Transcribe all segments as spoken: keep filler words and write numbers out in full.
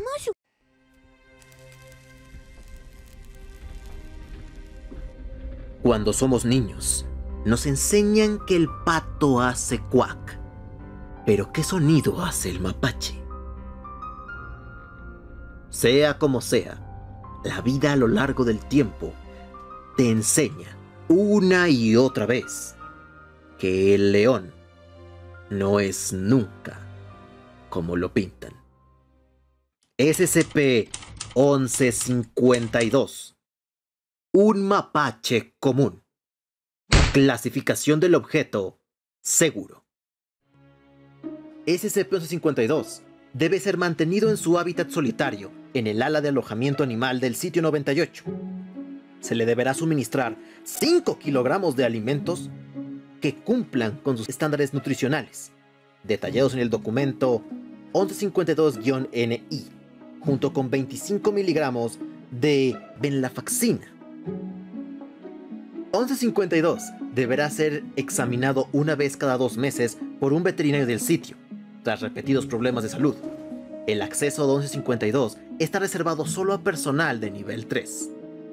Kamashu. Cuando somos niños, nos enseñan que el pato hace cuac. Pero ¿qué sonido hace el mapache? Sea como sea, la vida a lo largo del tiempo te enseña una y otra vez que el león no es nunca como lo pintan. S C P once cincuenta y dos. Un mapache común. Clasificación del objeto seguro. S C P once cincuenta y dos debe ser mantenido en su hábitat solitario en el ala de alojamiento animal del sitio noventa y ocho. Se le deberá suministrar cinco kilogramos de alimentos que cumplan con sus estándares nutricionales, detallados en el documento once cincuenta y dos N I, junto con veinticinco miligramos de venlafaxina. once cincuenta y dos deberá ser examinado una vez cada dos meses por un veterinario del sitio, tras repetidos problemas de salud. El acceso a once cincuenta y dos está reservado solo a personal de nivel tres.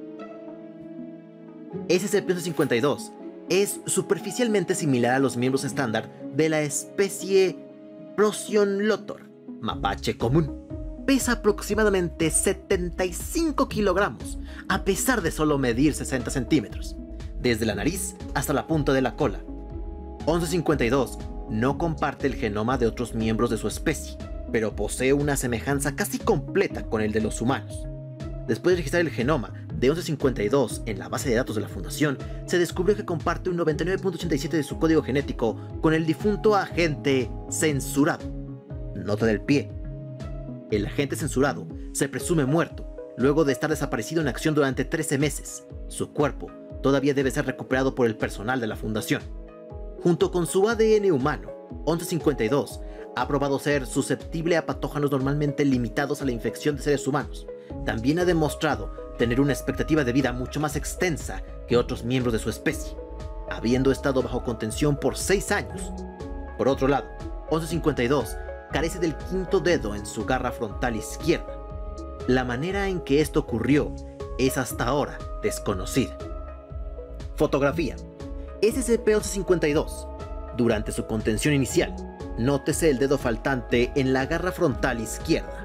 S C P once cincuenta y dos es superficialmente similar a los miembros estándar de la especie Procyon-lotor, mapache común. Pesa aproximadamente setenta y cinco kilogramos, a pesar de solo medir sesenta centímetros, desde la nariz hasta la punta de la cola. once cincuenta y dos no comparte el genoma de otros miembros de su especie, pero posee una semejanza casi completa con el de los humanos. Después de registrar el genoma de once cincuenta y dos en la base de datos de la Fundación, se descubrió que comparte un noventa y nueve punto ochenta y siete de su código genético con el difunto agente censurado. Nota del pie. El agente censurado se presume muerto, luego de estar desaparecido en acción durante trece meses. Su cuerpo todavía debe ser recuperado por el personal de la Fundación. Junto con su A D N humano, once cincuenta y dos ha probado ser susceptible a patógenos normalmente limitados a la infección de seres humanos. También ha demostrado tener una expectativa de vida mucho más extensa que otros miembros de su especie, habiendo estado bajo contención por seis años. Por otro lado, once cincuenta y dos carece del quinto dedo en su garra frontal izquierda. La manera en que esto ocurrió es hasta ahora desconocida. Fotografía. S C P once cincuenta y dos. Durante su contención inicial, nótese el dedo faltante en la garra frontal izquierda.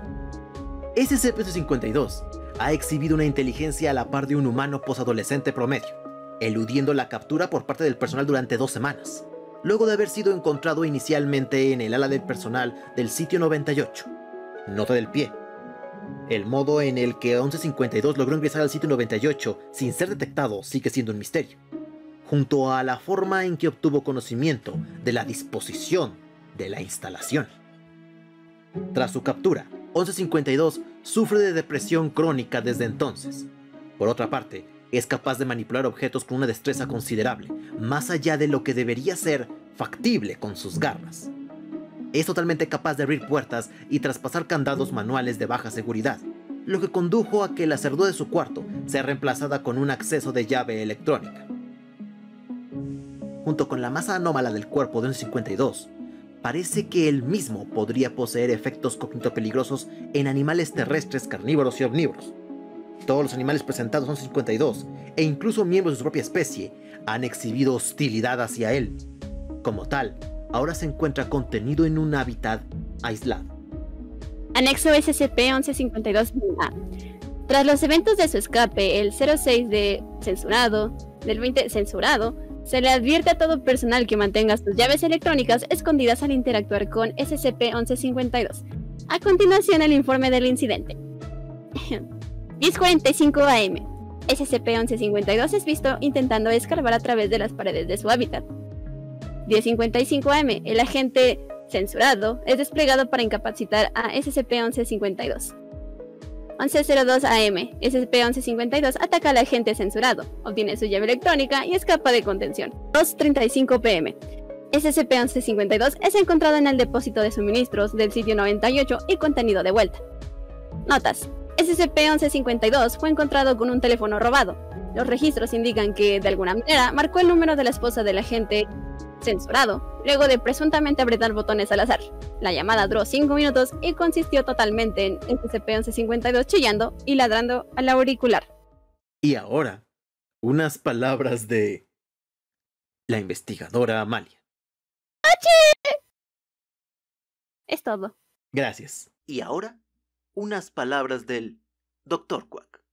S C P once cincuenta y dos ha exhibido una inteligencia a la par de un humano posadolescente promedio, eludiendo la captura por parte del personal durante dos semanas, luego de haber sido encontrado inicialmente en el ala del personal del sitio noventa y ocho. Nota del pie. El modo en el que once cincuenta y dos logró ingresar al sitio noventa y ocho sin ser detectado sigue siendo un misterio, junto a la forma en que obtuvo conocimiento de la disposición de la instalación. Tras su captura, once cincuenta y dos sufre de depresión crónica desde entonces. Por otra parte, es capaz de manipular objetos con una destreza considerable, más allá de lo que debería ser factible con sus garras. Es totalmente capaz de abrir puertas y traspasar candados manuales de baja seguridad, lo que condujo a que la cerradura de su cuarto sea reemplazada con un acceso de llave electrónica. Junto con la masa anómala del cuerpo de once cincuenta y dos, parece que él mismo podría poseer efectos cognitopeligrosos en animales terrestres carnívoros y omnívoros. Todos los animales presentados en once cincuenta y dos, e incluso miembros de su propia especie, han exhibido hostilidad hacia él. Como tal, ahora se encuentra contenido en un hábitat aislado. Anexo S C P once cincuenta y dos A. Tras los eventos de su escape, el cero seis de censurado, del veinte censurado, se le advierte a todo personal que mantenga sus llaves electrónicas escondidas al interactuar con S C P once cincuenta y dos. A continuación, el informe del incidente. diez cuarenta y cinco A M. S C P once cincuenta y dos es visto intentando escarbar a través de las paredes de su hábitat. diez cincuenta y cinco A M. El agente censurado es desplegado para incapacitar a S C P once cincuenta y dos. once cero dos A M. S C P once cincuenta y dos ataca al agente censurado, obtiene su llave electrónica y escapa de contención. dos treinta y cinco P M. S C P once cincuenta y dos es encontrado en el depósito de suministros del sitio noventa y ocho y contenido de vuelta. Notas. S C P once cincuenta y dos fue encontrado con un teléfono robado. Los registros indican que, de alguna manera, marcó el número de la esposa del agente censurado, luego de presuntamente apretar botones al azar. La llamada duró cinco minutos y consistió totalmente en S C P once cincuenta y dos chillando y ladrando al auricular. Y ahora, unas palabras de la investigadora Amalia. Es todo. Gracias. Y ahora, unas palabras del doctor Quack.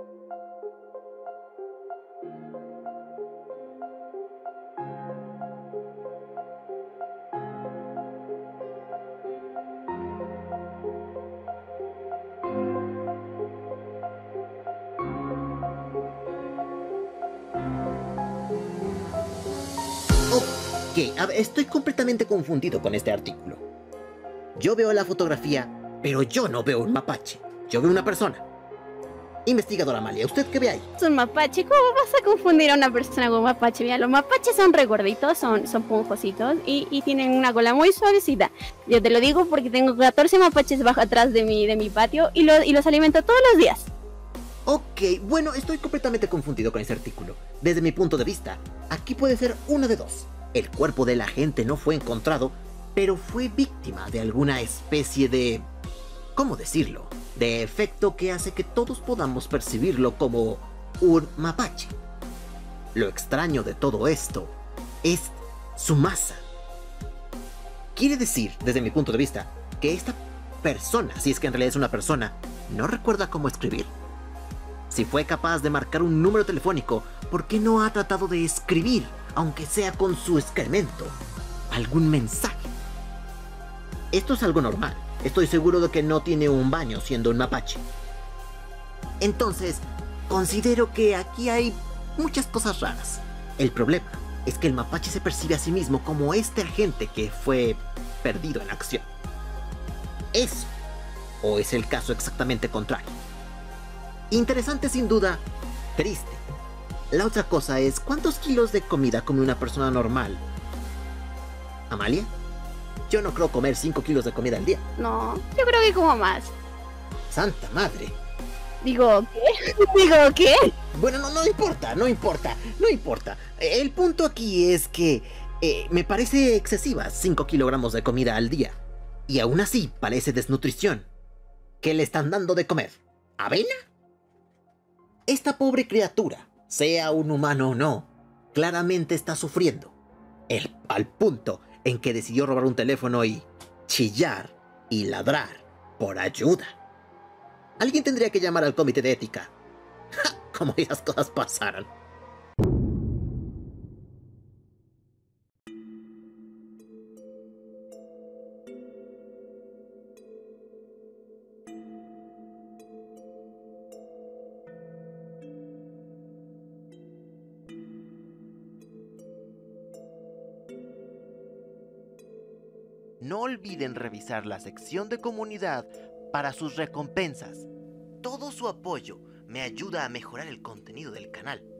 Ok, a ver, estoy completamente confundido con este artículo. Yo veo la fotografía, pero yo no veo un mapache. Yo veo una persona. Investigadora Amalia, ¿usted qué ve ahí? Es un mapache. ¿Cómo vas a confundir a una persona con un mapache? Mira, los mapaches son regorditos, son, son ponjositos y, y tienen una cola muy suavecita. Yo te lo digo porque tengo catorce mapaches bajo atrás de mi, de mi patio y, lo, y los alimento todos los días. Ok, bueno, estoy completamente confundido con este artículo. Desde mi punto de vista, aquí puede ser uno de dos. El cuerpo del agente no fue encontrado, pero fue víctima de alguna especie de... ¿cómo decirlo? De efecto que hace que todos podamos percibirlo como un mapache. Lo extraño de todo esto es su masa. Quiere decir, desde mi punto de vista, que esta persona, si es que en realidad es una persona, no recuerda cómo escribir. Si fue capaz de marcar un número telefónico, ¿por qué no ha tratado de escribir, aunque sea con su excremento, algún mensaje? Esto es algo normal. Estoy seguro de que no tiene un baño siendo un mapache. Entonces, considero que aquí hay muchas cosas raras. El problema es que el mapache se percibe a sí mismo como este agente que fue perdido en acción. ¿Eso? ¿O es el caso exactamente contrario? Interesante sin duda, triste. La otra cosa es, ¿cuántos kilos de comida come una persona normal? ¿Amalia? Yo no creo comer cinco kilos de comida al día. No, yo creo que como más. ¡Santa madre! Digo, ¿qué? Digo, ¿qué? Bueno, no, no importa, no importa, no importa. El punto aquí es que eh, me parece excesiva cinco kilogramos de comida al día. Y aún así parece desnutrición. ¿Qué le están dando de comer? ¿Avena? Esta pobre criatura, sea un humano o no, claramente está sufriendo. El, al punto en que decidió robar un teléfono y chillar y ladrar por ayuda. Alguien tendría que llamar al comité de ética. ¡Ja! Como esas cosas pasaran. No olviden revisar la sección de comunidad para sus recompensas. Todo su apoyo me ayuda a mejorar el contenido del canal.